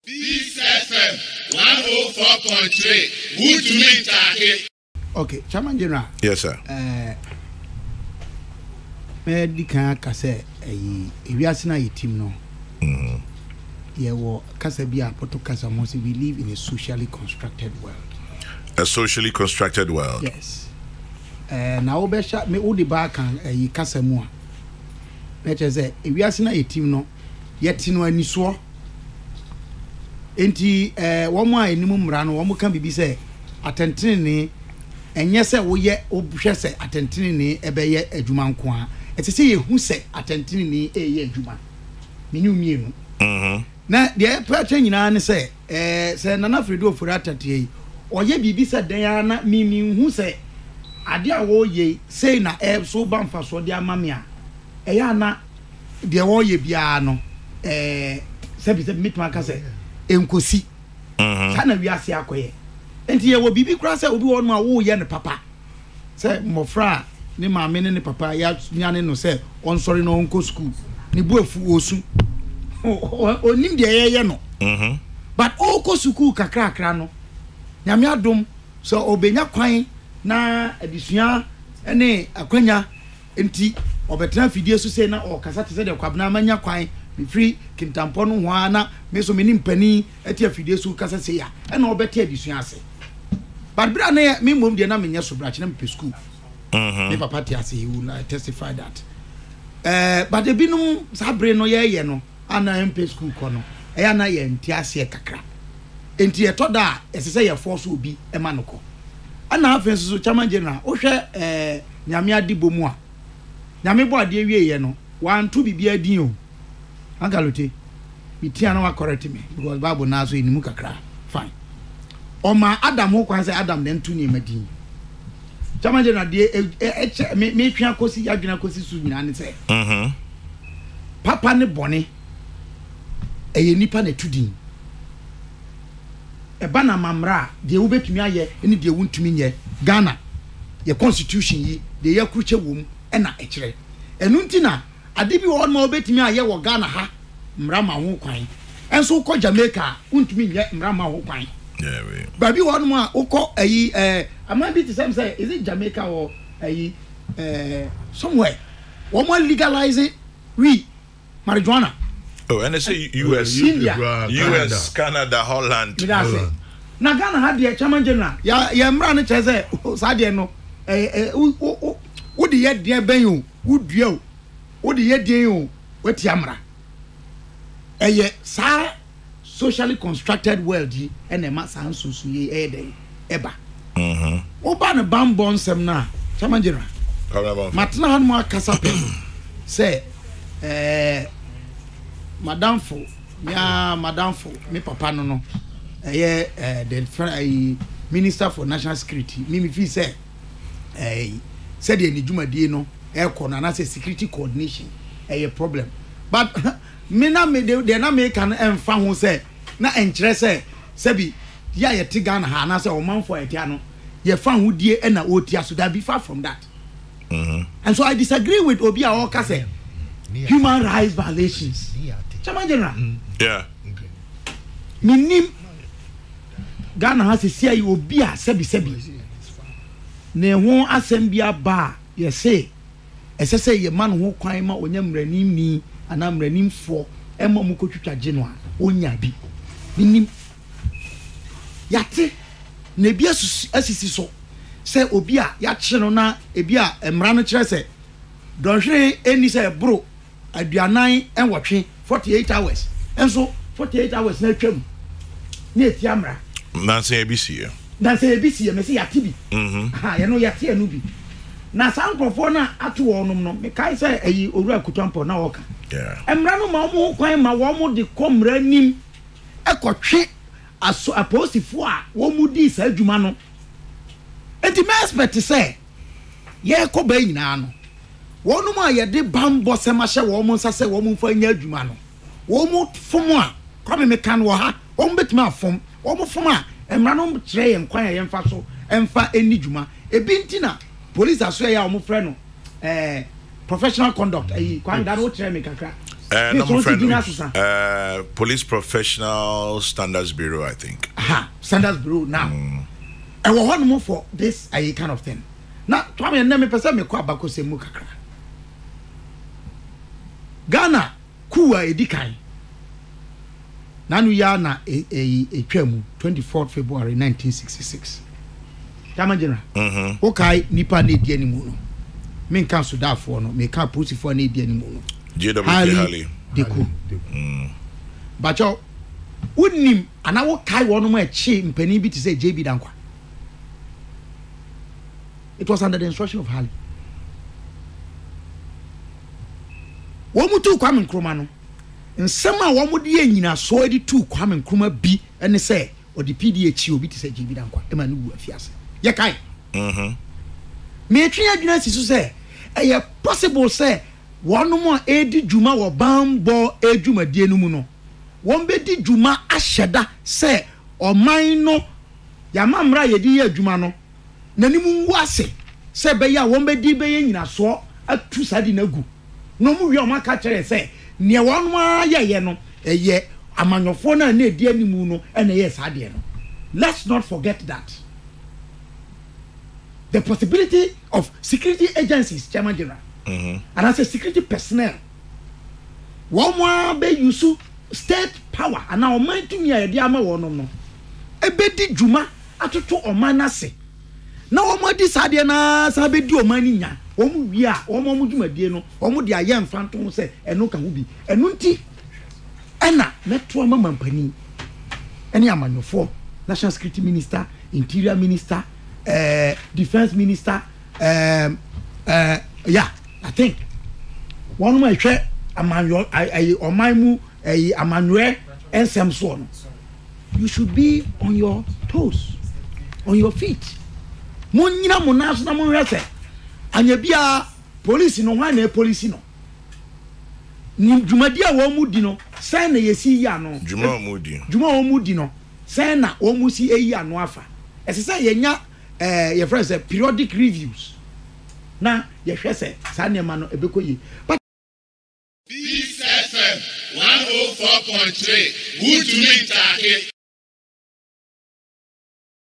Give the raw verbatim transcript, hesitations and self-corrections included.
This F M one oh four point three. Who to me take? Okay, Chairman General. Yes, sir. Uh, me di kan ka se eh ewiase na yetim no. Mhm. Ye wo kasa bia poto kasa mo say we live in a socially constructed world. A socially constructed world. Yes. Eh na wo be sha me wo di ba kan eh kasa mu a. Na che say ewiase na yetim no yeti no ani so. Enti eh wo mo a enimu mra no wo mo kan bibi say atentene ni enye se wo ye obhwe se atentene ni ebeye adwuma nko a etese ye hu se atentene ni eye adwuma menu mienu mhm na de pracha nyina ne se eh se nana fredo ofura tatie oye bibi se dan na mimi hu se ade a wo ye sei na e so ba mfa so de amame a eya na de wo ye bia no eh se bi se mitma ka se enkosi mhm kana wi ase akoye enti ye wo bibi kura se obi won ma wo ye ne papa se mofra ni maame ne ne papa ya nyane no se on sorry no onko school ni buafu osu onim de ye ye no mhm but oko school kakra kakra no nyame adom so obenya kwan na adisua ene akwanya enti obetena fidie so se na o kasa te se de kwabna manya kwan me free kintampo no ho ana me so me nimpani ati afidie so kasa se ya ena obete adisua ase but bra na me mom de na menya so bra chena me school mhm me papa ti ase he will uh, testify that eh but e binum sabre no ye ye no ana mp school ko no e ya na ye nti ase kakra enti e to da esese ye force obi e ma no ko ana afen so Chairman General o hwe eh nyame adibo mu a nyame bo ade wie ye no wan to bibia din o angalote bitia na wa correct me because Bible na so enimu kakra fine Oma Adam ho kwan say Adam den tu ni madin Chairman General de me me twa kosi adwena kosi su nyina ne say mhm papa ne bone eye nipa na tudin e ba na mamra de wo betumi aye ene de wuntumi nye Ghana ye constitution yi de ye kruche wom e na e kire enu ntina ade bi wo ma obetumi aye wo Ghana ha mra ma ho kwan enso ko Jamaica wuntumi nye mra ma ho kwan. Yeah, we. Baby one more oko ayi eh am be the same say is it Jamaica or ayi eh somewhere one more legalizing we marijuana. Oh, and they say U S, India, U S, Canada, Holland. Holland. Na Ghana had the Chairman General. Ya ya mra ne cheze sa de no eh eh wo de ye de ben yo wo dua o wo de ye de yo weti amra. Eh ye sa socially constructed world yi ene ma san susu yi e dey eba Mhm. Oba ne bambo nsem na Chairman General matna han mo akasa pe say eh madam fo ya madam fo me papa no no eh eh the minister for national security me me fi say eh said the njumadie no e ko na na say security coordination eh problem but me na me de na me kan emfa ho say na enkire say sebi ya ye ti Ghana ha na say o manfo etia no ye fa ho die e na otia so that be far from that. Mhm. And so I disagree with Obi Awoka say human rights violations. Chairman General. Yeah. Minim Ghana has a say Obi a sebi sebi. Ne ho asem bia ba ye say ese say ye man ho kwan ma onya mranim ni ana mranim fo e ma mu kotwitwa gye no a onya bi minim yate na bi asisi so say obi a ya kye no na ebi a emra no kire say donhwe eni say bro aduanan enwotwe forty-eight hours enso forty-eight hours na twam na eti amra Na say A B C. na say A B C me say yate bi Mhm. ha ye no yate anu bi na sankrofo na ato wonum no me kai say ayi owura kutampo na woka Yeah. emra no ma mo kwan ma wo mo de komra nim ekotwe aso apostifo a wo mu di sa adwuma no enti me expect say ye ko ba nyina no wonum a ye de bambo sema hye wo mo nsa say wo mo fa nya adwuma no wo mo fom a kwame me kan wo ha wo mo betima afom wo mo fom a emra no kire ye nkwan ye mfa so emfa eni dwuma ebi ntina police aso ya wo mo frɛ no eh professional conduct ayi kwan da no kire me kakra Uh, number friend, uh, Police Professional Standards Bureau, I think. Aha, Standards Bureau now. Mm. And we want more for this uh, kind of thing. Now, tell me, name person me kwa bako se mu kakra. Ghana kuwa edikai. Nanu ya na e e e twemu twenty-fourth February nineteen sixty-six. Tama general. Mhm. Okay, nipa na edi animu no. Me nka so da fo no, me ka police fo na edi animu no. J W Hali. Deku. Mm. Bacho unim ana wo kai wo no ma echi mpani bi to say J B Dankwa. It was under the instruction of Hali. Wo mutu Kwame Nkrumah no. Nsema wo mu de nyina so edi tu Kwame Nkrumah bi ene say o di P D H obi to say J B Dankwa. E ma no wu afiase. Ye kai. Mhm. Me twi adwuna si so say e possible say one more edi juma wo bambo ejuma die no mu no won be di juma ahyeda se oman no ya mamra ye di ye juma no nanimu nwu ase se be ya won be di be ye nyina so atu sadi na gu no mu wi o maka kire se ne won ma ye ye no eye amanyofo na na edi animu no e na ye sade no. Let's not forget that the possibility of security agencies, Chairman General. Mm-hmm. And as a security personnel, one more be use state power and now mind to me a diama one no. A bedi juma atoto omana se. Now one this adiana sabe di omani nya. Omu bia, omu mu juma die no, omu dia ye mfanto se eno ka hubi. Eno nti ena metro mama mpani. Eni amanyofo, National Security Minister, Interior Minister, uh, Defense Minister, um uh yeah. I think one my share Emmanuel I Omaimu Emmanuel and Samson. You should be on your toes, on your feet. Munina Monas na Monrese. And you be a police no one police no. Jumadia Womudino, Sana Yesi Yano. Juma Mudi. Juma Omudino. Sana Omusi Eya Noafa. As I say, Yenya, uh, your friends, periodic reviews. Na ye hwese sa ne ma no ebekoyi but Peace F M one oh four point three good to me take